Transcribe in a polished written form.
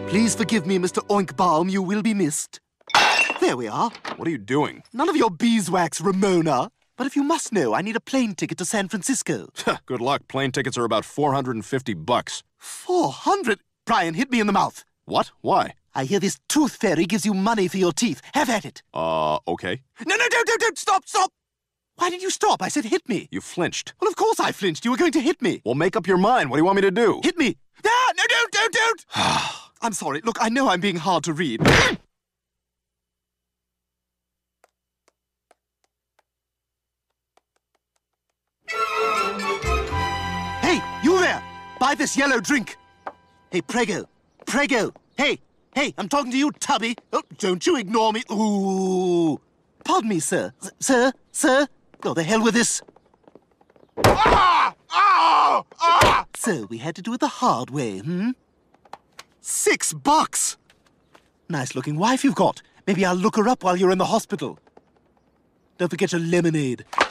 Please forgive me, Mr. Oinkbaum. You will be missed. There we are. What are you doing? None of your beeswax, Ramona. But if you must know, I need a plane ticket to San Francisco. Good luck. Plane tickets are about $450. 400? Brian, hit me in the mouth. What? Why? I hear this tooth fairy gives you money for your teeth. Have at it. Okay. No, don't. Stop. Why did you stop? I said hit me. You flinched. Well, of course I flinched. You were going to hit me. Well, make up your mind. What do you want me to do? Hit me. Ah, no, don't. I'm sorry. Look, I know I'm being hard to read. Hey, you there! Buy this yellow drink. Hey, Prego. Hey, I'm talking to you, Tubby. Oh, don't you ignore me. Ooh. Pardon me, sir. Sir? Go the hell with this. So we had to do it the hard way, $6. Nice-looking wife you've got. Maybe I'll look her up while you're in the hospital. Don't forget your lemonade.